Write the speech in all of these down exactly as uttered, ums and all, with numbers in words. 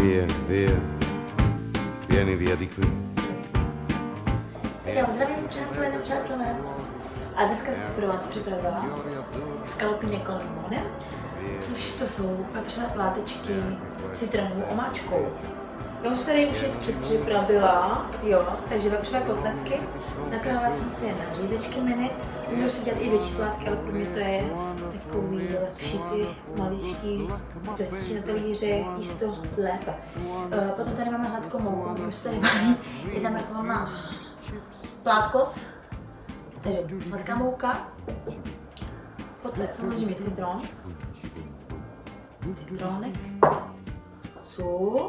Via, via, vieni via di qui. Tak já vás zdravím, přátelé, nepřátelé. A dneska jsem si pro vás připravila scaloppine con limone, což to jsou pepřové plátečky s citronovou omáčkou. Já jsem tady už něco předpřipravila, jo, takže pepřové kotletky. Nakrájela jsem si je na řízečky mini. Můžu si dělat i větší plátky, ale pro mě to je takový lepší, ty maličký, to hezčí na talíře, jíst to lépe. Potom tady máme hladkou mouku, už tady valí jedna mrtvá plátkos, takže hladká mouka, poté samozřejmě citron, citronek, sůl,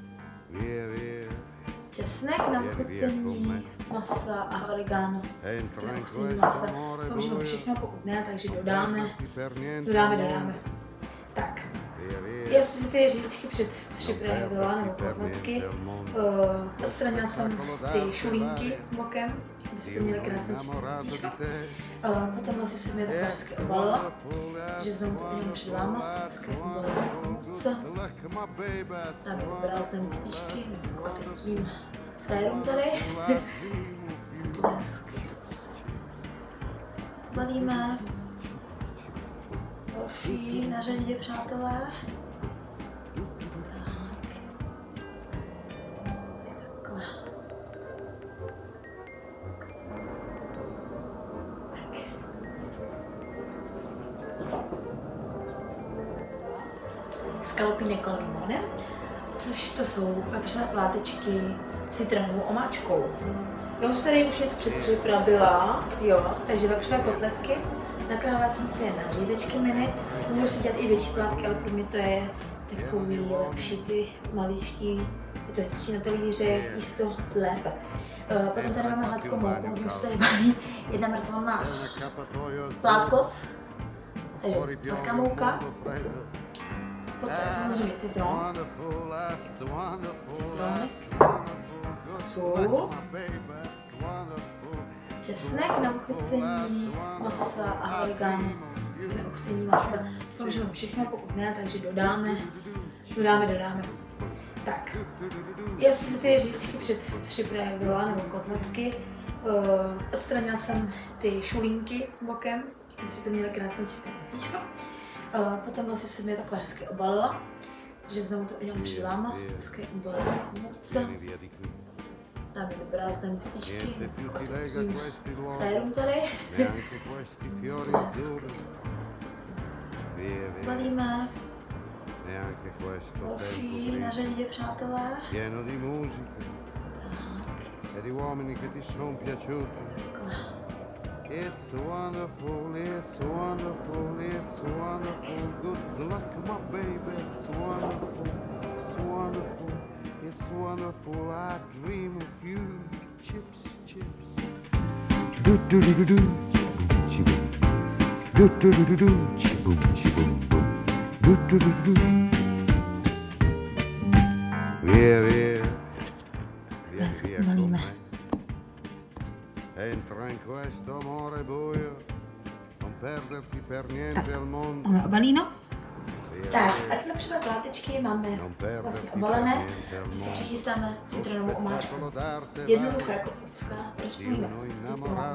česnek na vychucení masa a oregano na vychucení masa. To můžeme všechno, pokud ne, takže dodáme, dodáme, dodáme. Tak, já jsem si ty řízečky před připravila, nebo kotletky. Uh, odstranila jsem ty šulínky bokem, aby se to měly krásné čisté masíčko. Uh, potom vlastně jsem je takhle hezky obalila, takže znovu to udělám před váma, hezké obalila moc. Dáme prázdné místičky, k ostatním frérům tady. Hezky. Balíme. Další na řadě, přátelé. Tak. Takhle. Tak. Scaloppine con limone, což to jsou pepřové plátečky s citronovou omáčkou. Já jsem tady už něco předpřipravila, jo, takže pepřové kotletky. Nakrájela jsem si je na řízečky mini. Můžu si dělat i větší plátky, ale pro mě to je takový lepší, ty maličký, je to hezčí na talíře, jíst to lépe. Potom tady máme hladkou mouku, už tady valí jedna mrtvá plátkos, takže hladká mouka, poté samozřejmě citron, citronek, sůl, česnek na vychucení masa a oregano na vychucení masa. To můžeme všechno, pokud ne, takže dodáme, dodáme, dodáme. Tak, já jsem si ty řízečky před připravila, nebo kotletky. Uh, odstranila jsem ty šulínky bokem, aby si to měly krásné čisté masíčko. Uh, potom vlastně jsem je takhle hezky obalila, takže znovu to udělám před váma, hezké obalila moc. Dáme do prázdné místičky, k ostatním frérům tady. Balíme. Další na řadě, přátelé. Tak. It's wonderful, it's wonderful, it's wonderful. Good luck, my baby. It's wonderful, it's wonderful, it's wonderful. I dream of you. Chips, chips. Do do do do do. Chibum. Do do do do do. Chibum, chibum, bum. Do do do do. Via, via. Hezky balíme. Entra in questo amore buio, non perderti per niente al mondo. Máme obalíno. Tak, a tyhle pepřové plátečky máme vlastně obalené. Teď si přichystáme citronovou omáčku. Jednoduché jako pocka, rozpojíme citron.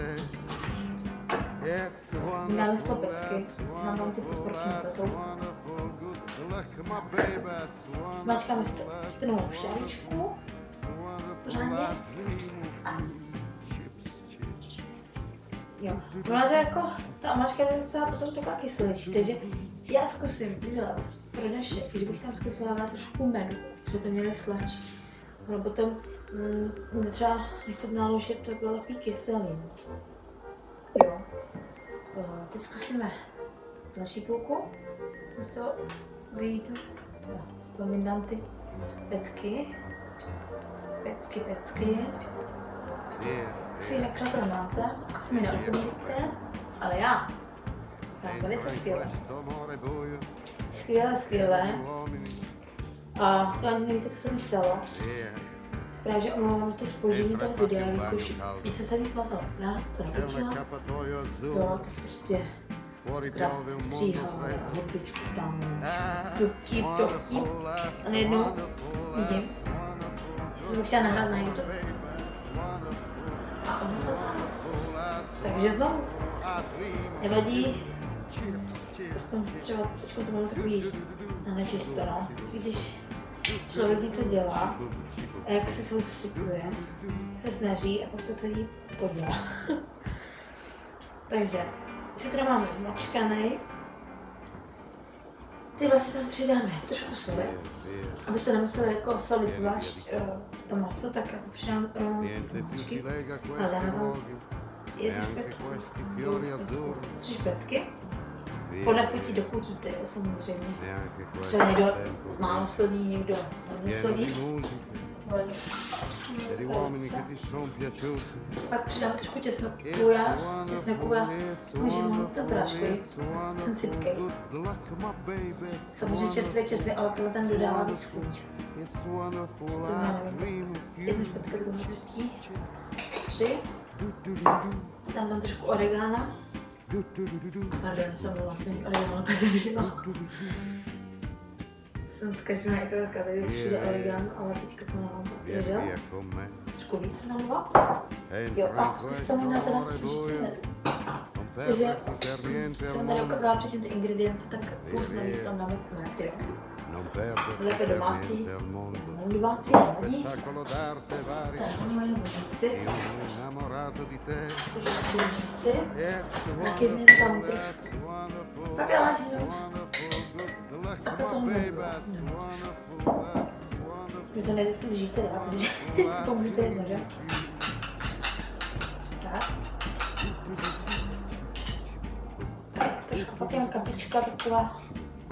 Dáme z toho pecky, co nám tam ty podporky nepletou. Mačkáme citronovou šťávičku. Pořádně. Jo, ono to jako, ta omáčka je docela potom taková kyselější, takže já zkusím udělat pro dnešek, že bych tam zkusila dát trošku medu, jsme to měli sladší. Ono potom mm, třeba nechci naložit, to bylo takový kyselý. Jo, o, teď zkusíme další půlku, z toho vyjdu, jo, z toho vydám ty pecky, pecky, pecky. Si jinak přátelé máte, asi mi neodpovíte, ale já jsem velice skvělé. Skvělé, skvělé. A to ani nevíte, co jsem myslela. Správně, že omlouvám to zpoždění toho videa, jakož mě se celý smazal. Já to natočila. Jo, teď prostě krásně se stříhala, houbičku tam, típ, típ, típ. A najednou vidím, že jsem chtěla nahrát na YouTube. A ono se známe. Takže znovu. Nevadí. Aspoň třeba teď to mám takový na nečisto, no. Když člověk něco dělá a jak se soustředuje, se snaží a pak to celý podělá. Takže si teda máme načkanej. Ty vlastně tam přidáme trošku soli, abyste nemuseli jako solit zvlášť uh, to maso, tak já to přidám rovnou ty mačky. Ale dáme tam jednu špetku, dvou špetku, tři špetky. Podle chutí dochutíte, jo, samozřejmě. Třeba někdo málo solí, někdo hodně solí. Pak přidám trošku česneku, já, česneku já užívám ten práškový, ten sypkej. Samozřejmě čerstvý, čerstvý, ale tenhle ten dodává víc chuť. To já nevím, jednu špetka, druhou, třetí, tři. Dám tam trošku oregana. Pardon, jsem mluvila, není oregano, peteržino. Jsem zkažená jako taková, tady všude oregano, ale teďka to nemám peteržil. Trošku víc jsem dala. Jo, a zkuste mi na teda trošku cimeru. Takže jsem tady ukázala předtím ty ingredience, tak plus navíc tam dáme kmet, jo. Tohle je domácí, nemám domácí, nevadí. Tak, mám jenom žíci. Trošku žíci. Nakydneme tam trošku. Fakt ale jenom. Takhle toho nebudu. Mě to nejde si žíce dát, takže si pomůžu tady s nožem. Tak. Tak, trošku fakt jen kapička taková.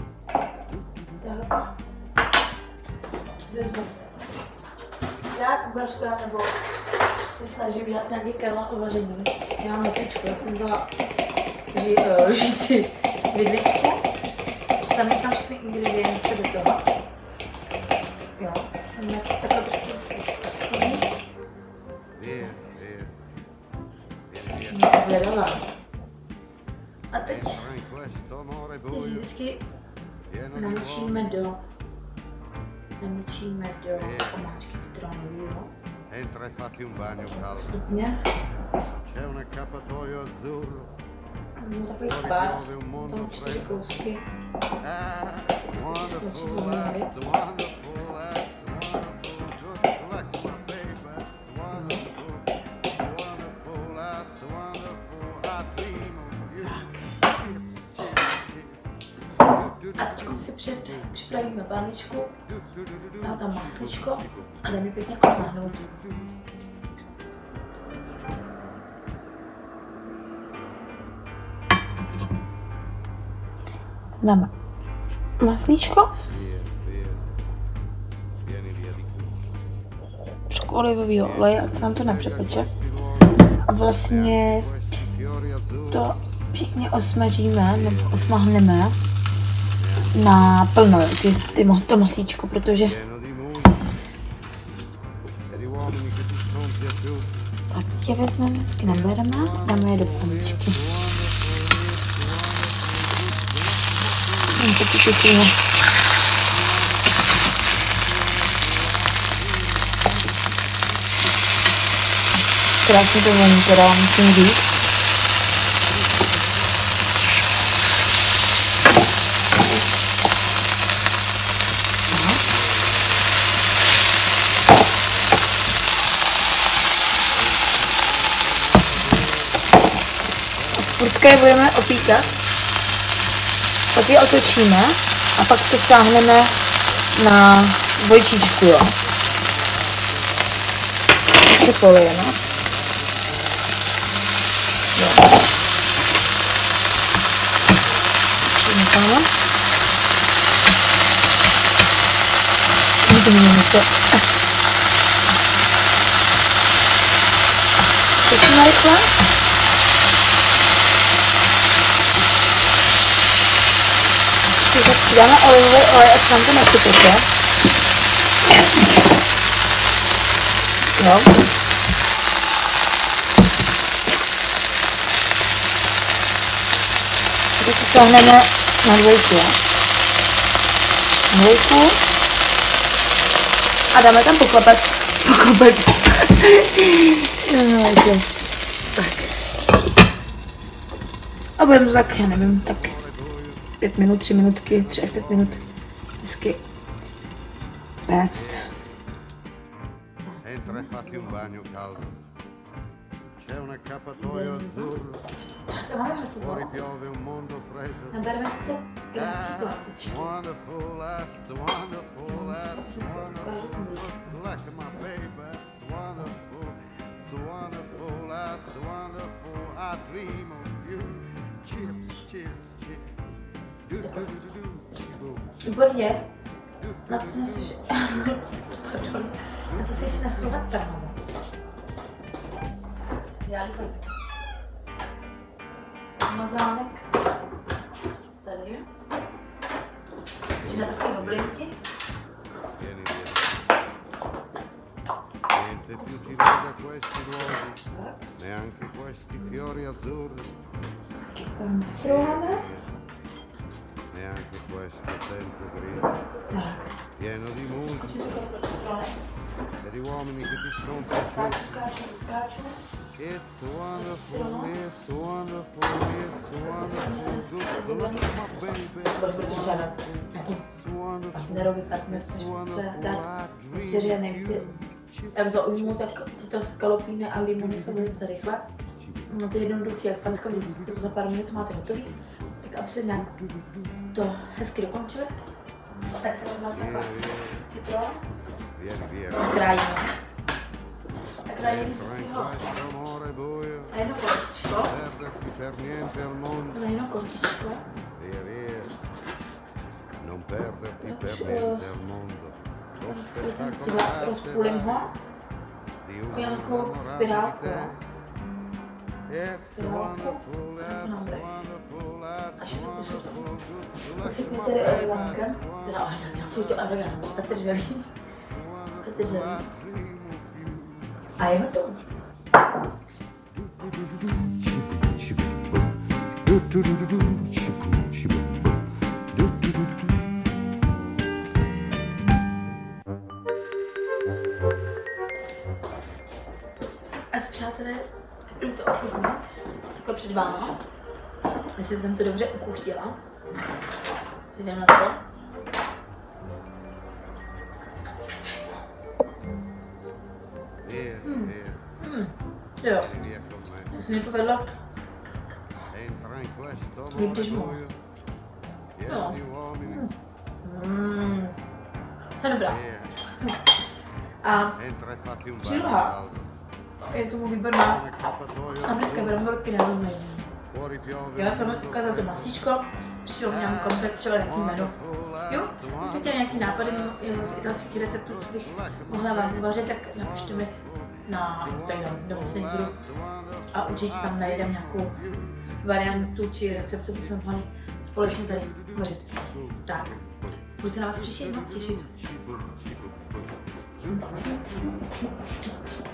Tak. Vezmu. Já kuchařka, nebo se snažím dělat nějaký kanál o vaření. Já mám metličku, já jsem vzala ži, uh, žíci vidličku. Zamíchám všechny ingredience do toho. Jo, ten mec takhle trošku pustí. Je to zvědavá. A teď žítečky namočíme do namočíme do omáčky citronový, jo. Stupně. Mám takových pár, tam čtyři kousky. Jsme připomenuli. A teď si před, připravíme pánvičku, dám tam másličko a dáme pěkně osmáhnout. Dáme maslíčko, trošku olivového oleje, ať se nám to nepřepeče. A vlastně to pěkně osmažíme nebo osmahneme na plno, ty, ty, to masíčko, protože tak tě vezmeme, hezky nabereme, dáme je do paničky. To pokusíme. Krásně to voní, teda musím říct. Furtka je budeme opíkat, pak je otočíme a pak to vtáhneme na dvojčičku, jo. Takže polijeme. Jo. Přimítáme. Vyměníme to. Pěkně rychle. Dáme olivový olej, ať nám to nepřeteče. Jo. teď si sáhneme na dvojku, jo? Na dvojku. A dáme tam poklepec. Poklepec. No, tak. A budeme to tak, já nevím, tak pět minut, tři minutky, tři až pět minut vždycky péct. Entra e fatti un bagno caldo. C'è un accappatoio azzurro. Fuori piove un mondo freddo. Nabereme to krásný plátečky. Wonderful, that's wonderful, that's wonderful. Like my baby, it's wonderful, it's wonderful, that's wonderful. I dream of you. Chips, chips, chips. Do, do, do, do, do. Výborně. Na to jsem si... Pardon. Na to si ještě nastrouhat parmazán. Já líbím. Parmazánek. Tady. Ještě na takové oblinky. Vieni, vieni. Niente più ti vede questi luoghi, neanche questi fiori azzurri. Tam nastrouháme. Neanche questo tempo grigio, Tak. pieno di musica Skočím to pro stronek. e di uomini che ti sono Skáču, piaciuti. skáču, skáču. It's wonderful, it's wonderful, it's wonderful. Good luck, my baby. Budu žádat nějaký partnerovi, partnerce, že potřeba dát večeři a nevím, ty, jak to ujmu, tak tyto skalopíny a limony jsou velice rychle. No to je jednoduché, jak facka, když to za pár minut máte hotový, tak aby se nějak to hezky dokončili. Tak se vezmeme takhle citron a krájíme. A krájíme si ho na jedno koutičko. Na jedno koutičko. Non perderti per niente al mondo. Třeba rozpůlím ho. Nějakou spirálku, jo. Spirálku. Až to posypnu. Posypnu tady oregánkem. Teda oregán, já fuj to oregán, petrželí. Petrželí. A je to. A přátelé, jdu to ochutnat, takhle před váma, jestli jsem to dobře ukuchtila. Jdem na to. Hmm. Hmm. Jo, to se mi povedlo líp, když mohu. Jo. Hmm. To je dobrá. A čilha je tomu výborná americké bramborky na rozmaření. Já jsem ukázala to masíčko, přišlo mi nám komplet třeba nějaký jméno. Jo, jestli chtěli nějaký nápady z italských receptů, co bych mohla vám uvařit, tak napište mi na Instagram nebo Messengeru a určitě tam najdem nějakou variantu či recept, co bychom mohli společně tady vařit. Tak, budu se na vás příště moc těšit.